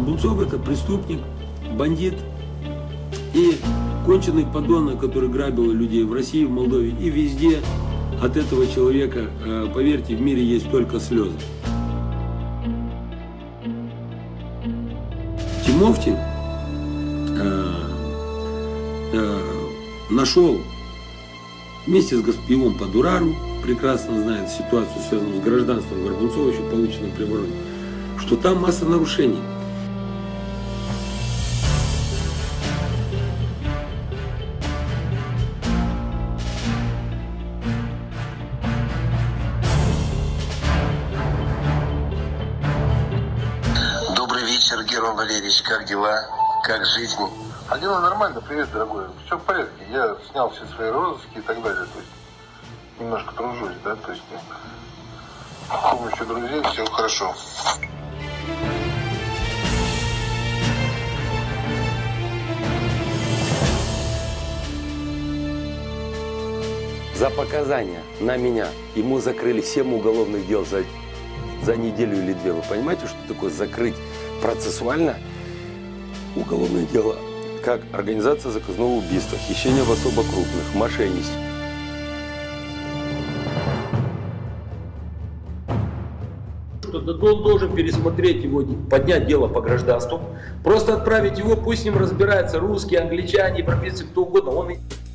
Горбунцов – это преступник, бандит и конченый подонок, который грабил людей в России, в Молдове и везде. От этого человека, поверьте, в мире есть только слезы. Тимофтин нашел вместе с Ивом Падурару, прекрасно знает ситуацию, связанную с гражданством Горбунцова, еще полученным при обороне, что там масса нарушений. Добрый вечер, Герман Валерьевич, как дела, как жизнь? А дела нормально, привет, дорогой. Все в порядке. Я снял все свои розыски и так далее. То есть немножко тружусь, да, то есть с помощью друзей все хорошо. За показания на меня ему закрыли 7 уголовных дел за неделю или 2. Вы понимаете, что такое закрыть процессуально уголовное дело? Как организация заказного убийства, хищение в особо крупных, мошенничество. Он должен пересмотреть его, поднять дело по гражданству, просто отправить его, пусть с ним разбираются русские, англичане, европейцы, кто угодно. Он